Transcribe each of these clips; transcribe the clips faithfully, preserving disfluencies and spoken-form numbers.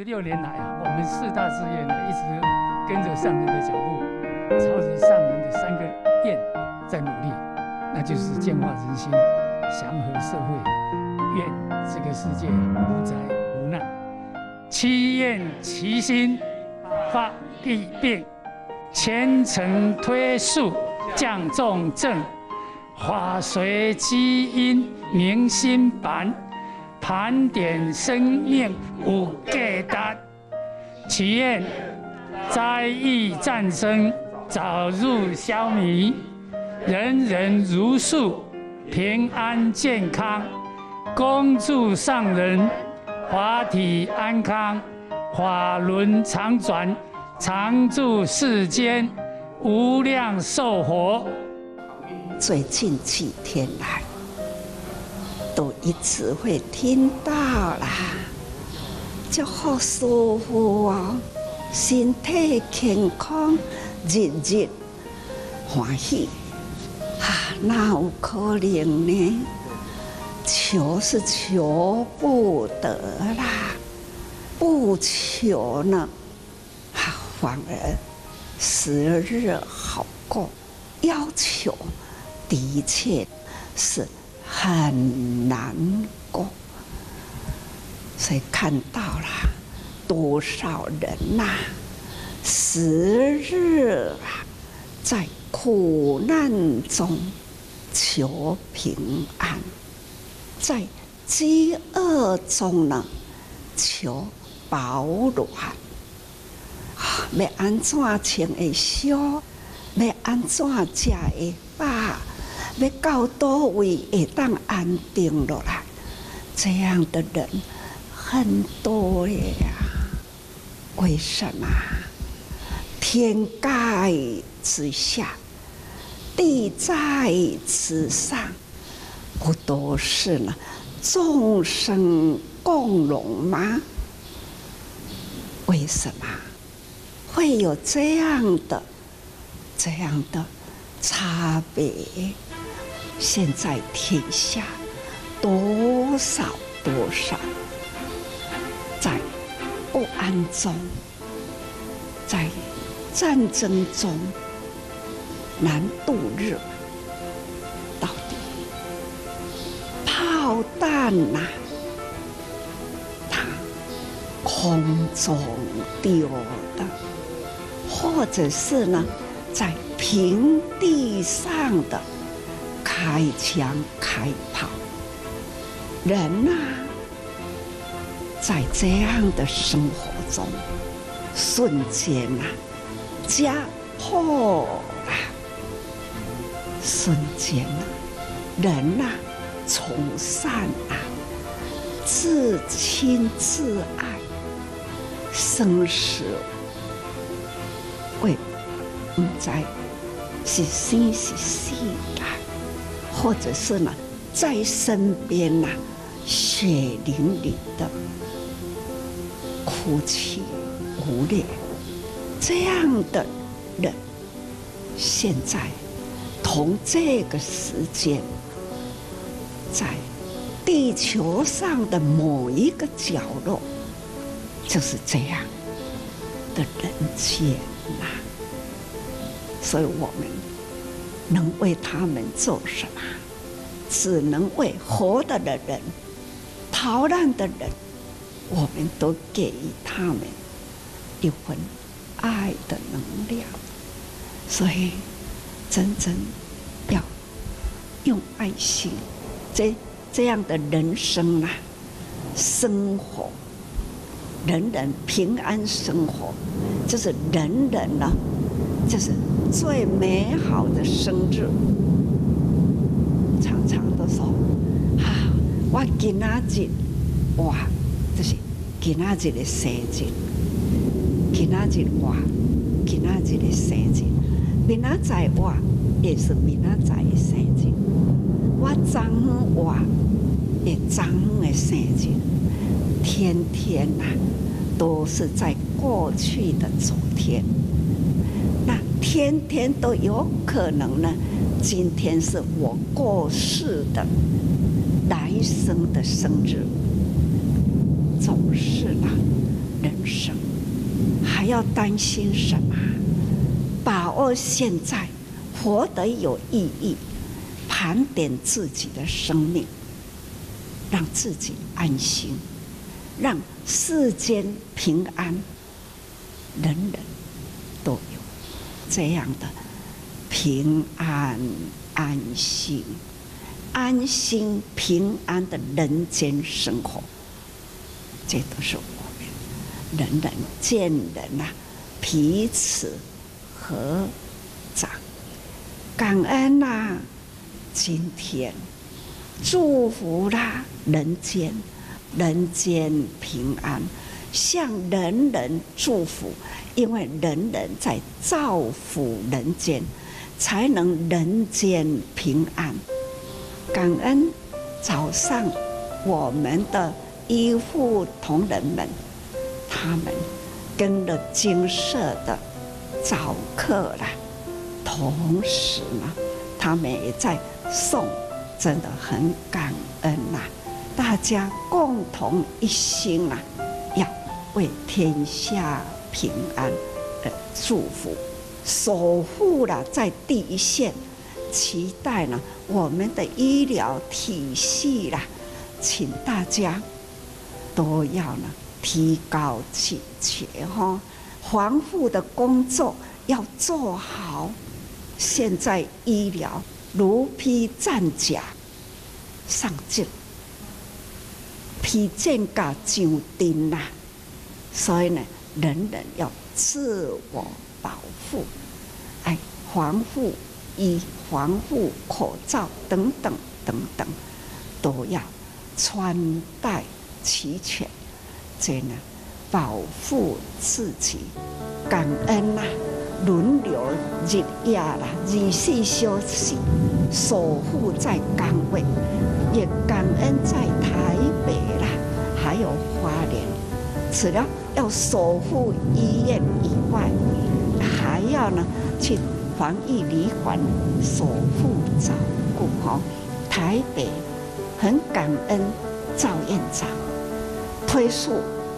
十六年来啊，我们四大志愿呢，一直跟着上人的脚步，朝着上人的三个愿在努力，那就是净化人心、祥和社会，愿这个世界无灾无难。七愿齐心，发地病，虔诚推素，降重症，法随基因明心版。盘点生命无价值，祈愿灾疫战争早日消弭，人人如素，平安健康，恭祝上人法体安康，法轮常转，常住世间，无量寿佛。 最近几天来，都一直会听到啦，就好舒服哦，身体健康，日日欢喜啊！哪有可能呢？求是求不得啦，不求呢，啊，反而时日好过。要求的确是很难过，所以看到了多少人呐、啊，时日啊，在苦难中求平安，在饥饿中呢求保暖。啊，要安怎穿会烧？要安怎食会饱？要到多位会当安定落来，这样的人很多呀。为什么？天盖之下，地在之上，不都是呢众生共荣吗？为什么会有这样的这样的差别？现在天下多少多少在不安中，在战争中难度日，到底炮弹呐、啊，它空中丢的，或者是呢，在平地上的开枪开炮，人呐、啊，在这样的生活中，瞬间呐、啊，家破了，瞬间呐、啊，人呐、啊，从善啊，自亲自爱，生死为不知是生是死啦，或者是呢，在身边呐、啊，血淋淋的哭泣无力，这样的人，现在同这个时间，在地球上的某一个角落，就是这样的人间呐、啊。所以我们能为他们做什么？只能为活着的人、逃难的人，我们都给予他们一份爱的能量。所以，真正要用爱心，这这样的人生啊，生活，人人平安生活，就是人人呢、啊，就是最美好的生日。常常都说，哈、啊，我今仔日，哇，就是今仔日的生日，今仔日哇，今仔日的生日，明仔载哇，也是明仔载的生日，我昨昏哇，也昨昏的生日，天天呐、啊，都是在过去的昨天。那天天都有可能呢，今天是我过世的来生的生日，总是呢人生，还要担心什么？把握现在，活得有意义，盘点自己的生命，让自己安心，让世间平安，人人都有这样的平安安心、安心平安的人间生活。这都是我们人人见人啊，彼此合掌感恩啊，今天祝福啦人间人间平安，向人人祝福，因为人人在造福人间，才能人间平安。感恩早上我们的医护同仁们，他们跟了精舍的早课啦，同时呢，他们也在诵，真的很感恩呐、啊！大家共同一心啊，要为天下平安而祝福，守护了在第一线，期待呢我们的医疗体系啦，请大家都要呢提高警觉哈，防护的工作要做好。现在医疗如披战甲上阵，披战甲上阵呐，所以呢，人人要自我保护，哎，防护衣、防护口罩等等等等，都要穿戴齐全，这呢，保护自己，感恩呐、啊。轮流日夜啦，二十四小时守护在岗位，也感恩在台北啦，还有花莲，除了要守护医院以外，还要呢去防疫旅馆守护照顾哈。台北很感恩赵院长推素，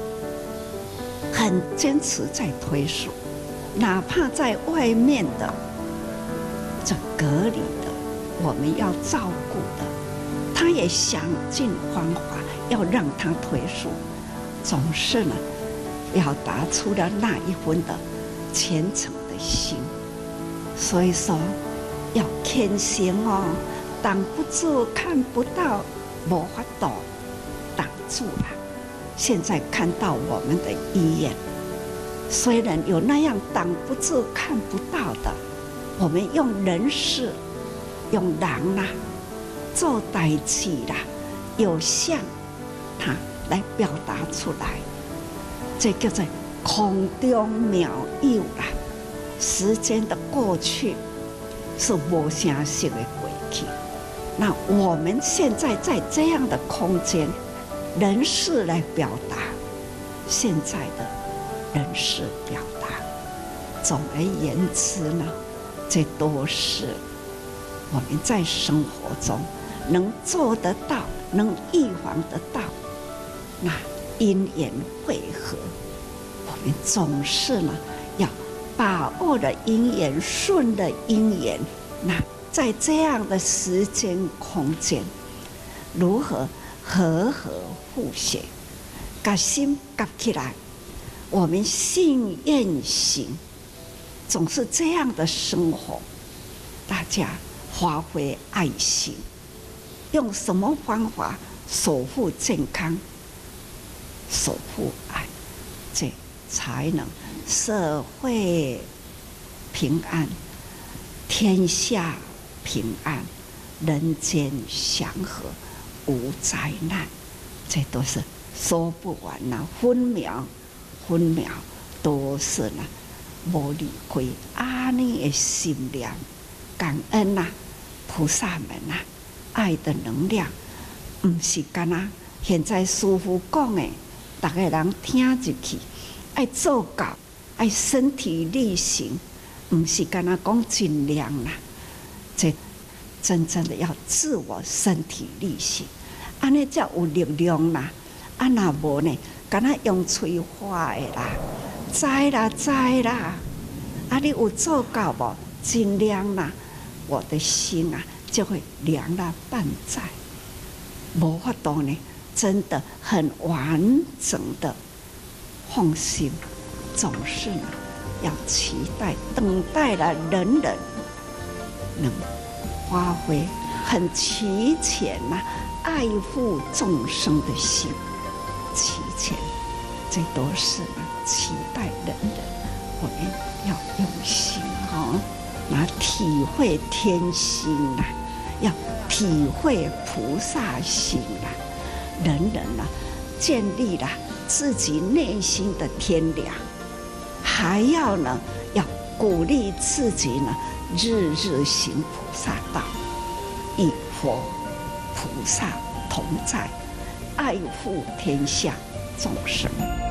很坚持在推素。哪怕在外面的这隔离的，我们要照顾的，他也想尽方法要让他推素，总是呢表达出了那一分的虔诚的心。所以说要虔诚哦，挡不住看不到，没法度挡住了。现在看到我们的医院。虽然有那样挡不住、看不到的，我们用人事、用人啦、做代志啦，有像它来表达出来，这叫做空中妙有啦。时间的过去是无声息的过去，那我们现在在这样的空间，人事来表达现在的。人事表达，总而言之呢，这都是我们在生活中能做得到、能预防得到。那因缘会合，我们总是呢要把握了因缘，顺了因缘。那在这样的时间空间，如何和和互协，把心夹起来。我们信愿行，总是这样的生活。大家发挥爱心，用什么方法守护健康、守护爱，这才能社会平安、天下平安、人间祥和、无灾难。这都是说不完呐，分秒。分秒都是呢，无离开阿弥的心量，感恩呐、啊，菩萨们呐、啊，爱的能量，唔是干呐。现在师父讲的，大家人听入去，爱做到，爱身体力行，唔是干呐讲尽量啦，这真正的要自我身体力行，安尼才有力量啦。 啊那无呢，敢若用嘴话的啦，知啦知啦，啊你有做到无？尽量啦，我的心啊就会凉了半载，无法度呢，真的很完整的放心，总是呢要期待、等待了人人能发挥很齐全呐、爱护众生的心，齐全，这都是呢期待人人，我们要用心哦。那体会天心呐、啊，要体会菩萨心呐、啊，人人呐、啊、建立了自己内心的天良，还要呢要鼓励自己呢日日行菩萨道，与佛菩萨同在，爱护天下众生。